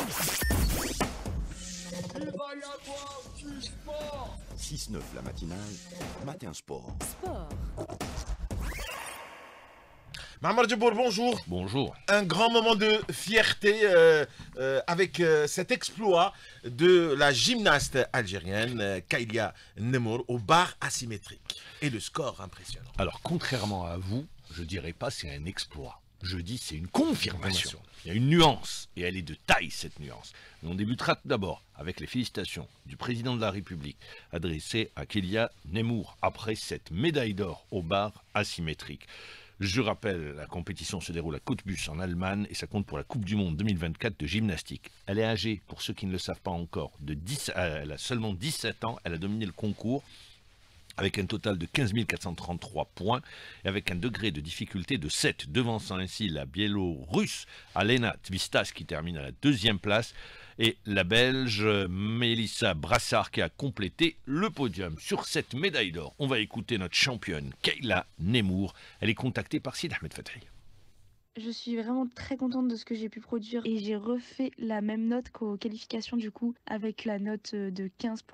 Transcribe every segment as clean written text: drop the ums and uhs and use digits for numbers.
Il va y avoir du sport. 6-9 la matinale, matin sport. Sport. Marmar Djibour, bonjour. Bonjour. Un grand moment de fierté avec cet exploit de la gymnaste algérienne Kailia Nemour au bar asymétrique. Et le score impressionnant. Alors, contrairement à vous, je dirais pas c'est un exploit. Je dis c'est une confirmation. Il y a une nuance, et elle est de taille cette nuance. Mais on débutera tout d'abord avec les félicitations du président de la République adressées à Kailia Nemour après cette médaille d'or au bar asymétrique. Je rappelle, la compétition se déroule à Cottbus en Allemagne et ça compte pour la Coupe du Monde 2024 de gymnastique. Elle est âgée, pour ceux qui ne le savent pas encore, elle a seulement 17 ans, elle a dominé le concours avec un total de 15 433 points et avec un degré de difficulté de 7, devançant ainsi la biélorusse Alena Tvistas qui termine à la 2e place et la Belge Melissa Brassard qui a complété le podium. Sur cette médaille d'or, on va écouter notre championne Kailia Nemour. Elle est contactée par Sid Ahmed Fathi. Je suis vraiment très contente de ce que j'ai pu produire et j'ai refait la même note qu'aux qualifications du coup avec la note de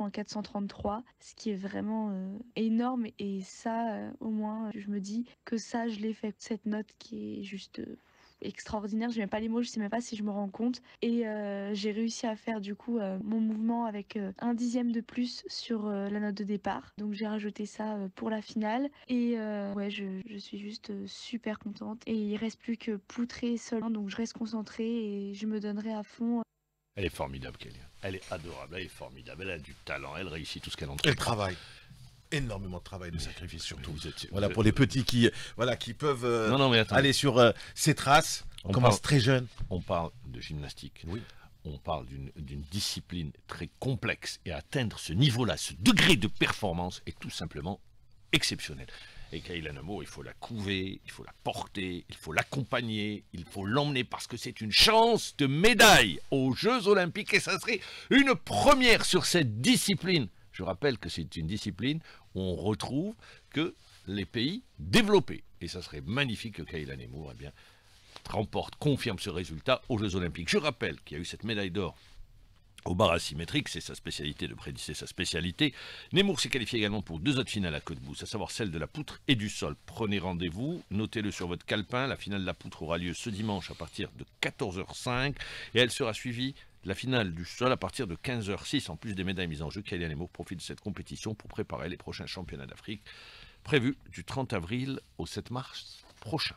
15.433, ce qui est vraiment énorme et ça au moins je me dis que ça je l'ai fait, cette note qui est juste extraordinaire, j'ai même pas les mots, je sais même pas si je me rends compte et j'ai réussi à faire du coup mon mouvement avec 1/10 de plus sur la note de départ, donc j'ai rajouté ça pour la finale et ouais je suis juste super contente et il reste plus que poutrer seulement, donc je reste concentrée et je me donnerai à fond. Elle est formidable Kailia, elle est adorable, elle est formidable, elle a du talent, elle réussit tout ce qu'elle entreprend. Elle travaille. Énormément de travail, de sacrifice surtout. Voilà, vous pour les petits qui peuvent non, mais aller sur ces traces. On commence très jeune. On parle de gymnastique. Oui. On parle d'une discipline très complexe et atteindre ce niveau-là, ce degré de performance est tout simplement exceptionnel. Et Kailia Nemour, il faut la couver, il faut la porter, il faut l'accompagner, il faut l'emmener parce que c'est une chance de médaille aux Jeux Olympiques et ça serait une première sur cette discipline. Je rappelle que c'est une discipline où on retrouve que les pays développés. Et ça serait magnifique que Kailia Nemour confirme ce résultat aux Jeux Olympiques. Je rappelle qu'il y a eu cette médaille d'or au bar asymétrique, c'est sa spécialité, de prédire sa spécialité. Nemour s'est qualifié également pour 2 autres finales à Cottbus, à savoir celle de la poutre et du sol. Prenez rendez-vous, notez-le sur votre calepin. La finale de la poutre aura lieu ce dimanche à partir de 14h05 et elle sera suivie de la finale du sol à partir de 15h06. En plus des médailles mises en jeu, Kailia Nemour profite de cette compétition pour préparer les prochains championnats d'Afrique prévus du 30 avril au 7 mars prochain.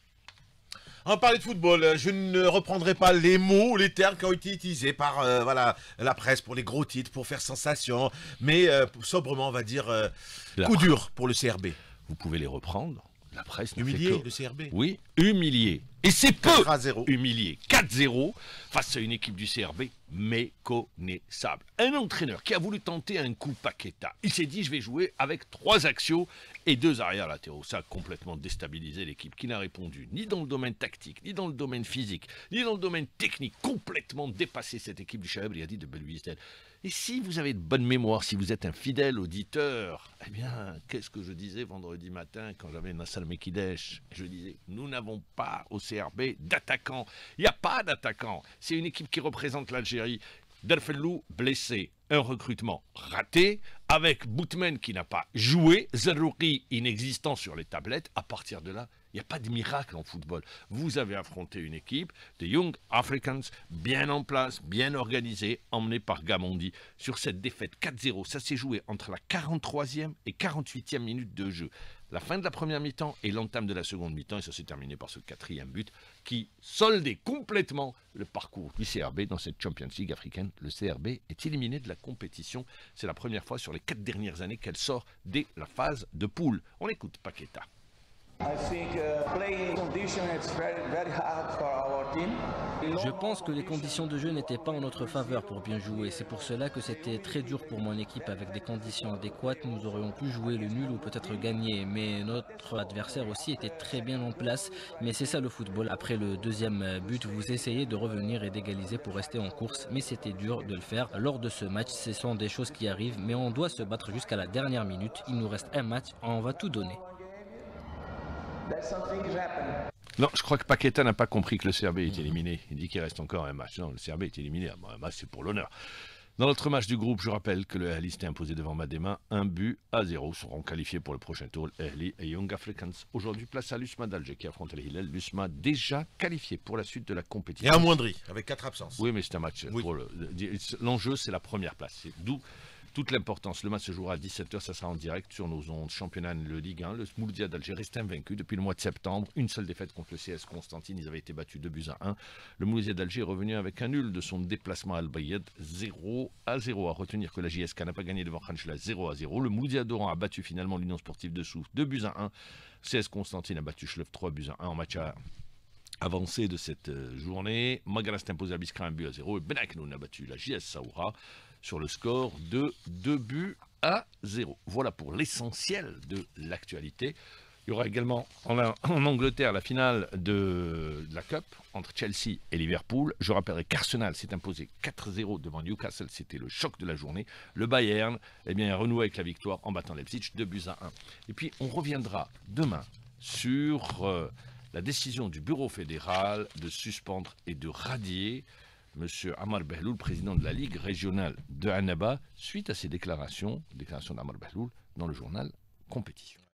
On parlait de football, je ne reprendrai pas les mots, les termes qui ont été utilisés par la presse pour les gros titres, pour faire sensation, mais sobrement, on va dire, coup dur pour le CRB. Vous pouvez les reprendre, la presse... Humilié, le CRB. Oui, humilié. Et c'est peu 4-0. Humilié. 4-0 face à une équipe du CRB méconnaissable. Un entraîneur qui a voulu tenter un coup Paqueta. Il s'est dit, je vais jouer avec 3 axiaux et 2 arrières latéraux. Ça a complètement déstabilisé l'équipe qui n'a répondu ni dans le domaine tactique, ni dans le domaine physique, ni dans le domaine technique. Complètement dépassé cette équipe du Chaab Riadi de Belouizdad. Et si vous avez de bonne mémoire, si vous êtes un fidèle auditeur, eh bien, qu'est-ce que je disais vendredi matin quand j'avais Nassal Mekidesh? Je disais, nous n'avons pas au CRB d'attaquants. Il n'y a pas d'attaquants. C'est une équipe qui représente l'Algérie. Derfellou blessé, un recrutement raté, avec Boutmen qui n'a pas joué, Zerouki inexistant sur les tablettes. À partir de là, il n'y a pas de miracle en football. Vous avez affronté une équipe de Young Africans bien en place, bien organisée, emmenée par Gamondi. Sur cette défaite 4-0, ça s'est joué entre la 43e et 48e minute de jeu. La fin de la première mi-temps et l'entame de la seconde mi-temps, et ça s'est terminé par ce 4e but qui soldait complètement le parcours du CRB dans cette Champions League africaine. Le CRB est éliminé de la compétition. C'est la première fois sur les 4 dernières années qu'elle sort dès la phase de poule. On écoute Paqueta. Je pense que les conditions de jeu n'étaient pas en notre faveur pour bien jouer. C'est pour cela que c'était très dur pour mon équipe. Avec des conditions adéquates, nous aurions pu jouer le nul ou peut-être gagner. Mais notre adversaire aussi était très bien en place. Mais c'est ça le football. Après le 2e but, vous essayez de revenir et d'égaliser pour rester en course. Mais c'était dur de le faire. Lors de ce match, ce sont des choses qui arrivent. Mais on doit se battre jusqu'à la dernière minute. Il nous reste un match. On va tout donner. Non, je crois que Paqueta n'a pas compris que le CRB est éliminé. Il dit qu'il reste encore un match. Non, le CRB est éliminé. Bon, un match, c'est pour l'honneur. Dans l'autre match du groupe, je rappelle que le Ahly s'était imposé devant Madema 1-0. Seront qualifiés pour le prochain tour Ahly et Young Africans. Aujourd'hui, place à l'USMA d'Alger qui affronte les Hilal. L'USMA déjà qualifié pour la suite de la compétition. Et amoindri, avec 4 absences. Oui, mais c'est un match. Oui. L'enjeu, c'est la première place. C'est d'où toute l'importance. Le match se jouera à 17h, ça sera en direct sur nos ondes. Championnat, le Ligue 1, le Mouloudia d'Alger reste invaincu depuis le mois de septembre. Une seule défaite contre le CS Constantine, ils avaient été battus 2-1. Le Mouloudia d'Alger est revenu avec un nul de son déplacement à Al-Bayed, 0-0. À retenir que la JSK n'a pas gagné devant Khanchla, 0-0. Le Mouloudia d'Oran a battu finalement l'Union Sportive de Sousse, 2-1. CS Constantine a battu Chleuv 3-1 en match avancé de cette journée. Magara s'est imposé à Biskra 1-0 et Benaknoun a battu la JS Saoura sur le score de 2-0. Voilà pour l'essentiel de l'actualité. Il y aura également en Angleterre la finale de la Cup entre Chelsea et Liverpool. Je rappellerai qu'Arsenal s'est imposé 4-0 devant Newcastle. C'était le choc de la journée. Le Bayern a renoué avec la victoire en battant Leipzig 2-1. Et puis on reviendra demain sur la décision du bureau fédéral de suspendre et de radier M. Amar Behloul, président de la Ligue régionale de Annaba, suite à ses déclarations d'Amar Behloul dans le journal Compétition.